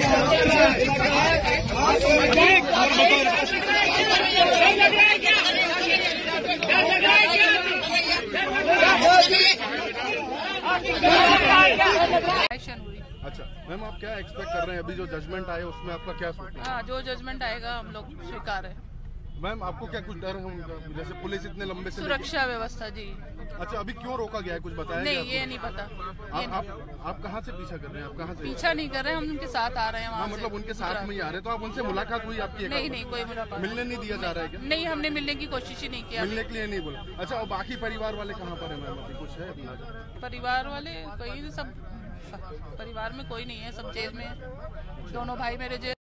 अच्छा मैम, आप क्या एक्सपेक्ट कर रहे हैं? अभी जो जजमेंट आए उसमें आपका क्या सोचना है? हाँ, जो जजमेंट आएगा हम लोग स्वीकार है। मैम, आपको क्या कुछ डर है? जैसे पुलिस इतने लंबे से सुरक्षा व्यवस्था जी। अच्छा, अभी क्यों रोका गया है, कुछ बताया? नहीं, ये नहीं पता। आप कहाँ से पीछा कर रहे हैं? आप कहाँ से? पीछा नहीं कर रहे हैं, हम उनके साथ आ रहे हैं। हाँ, मतलब उनके साथ में ही आ रहे हैं। तो आप उनसे मुलाकात हुई आपकी? नहीं, कोई मुलाकात। मिलने नहीं दिया जा रहा है क्या? नहीं, हमने मिलने की कोशिश ही नहीं किया। मिलने के लिए नहीं बोला? अच्छा, और बाकी परिवार वाले कहाँ पर है मैम? अभी कुछ है अंदाजा? परिवार वाले कोई सब, परिवार में कोई नहीं है, सब जेल में है। दोनों भाई मेरे जेल।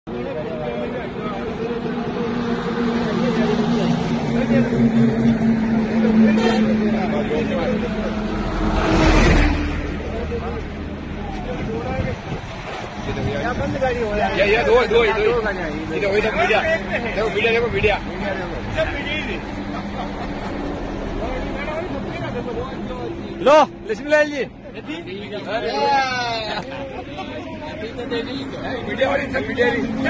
बंद गाड़ी हो यार। ये दो मीडिया देखो मीडिया लो लक्ष्मीलाल जी मीडिया वाली सब मीडिया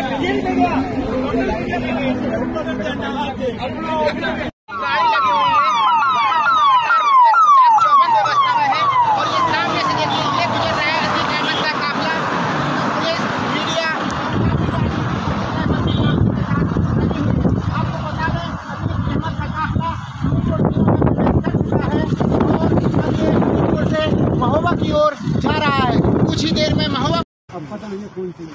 महोबा की ओर जा रहा है। कुछ ही देर में महोबा, अब पता नहीं कौन सी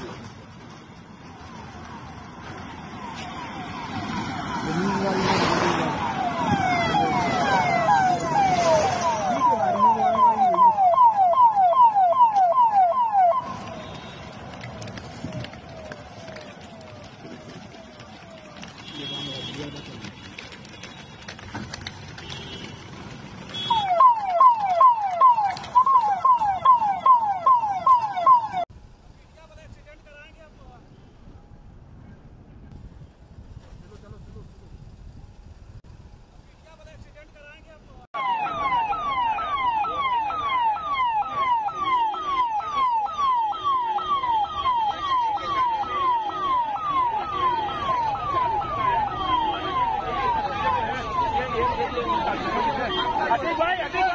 भाई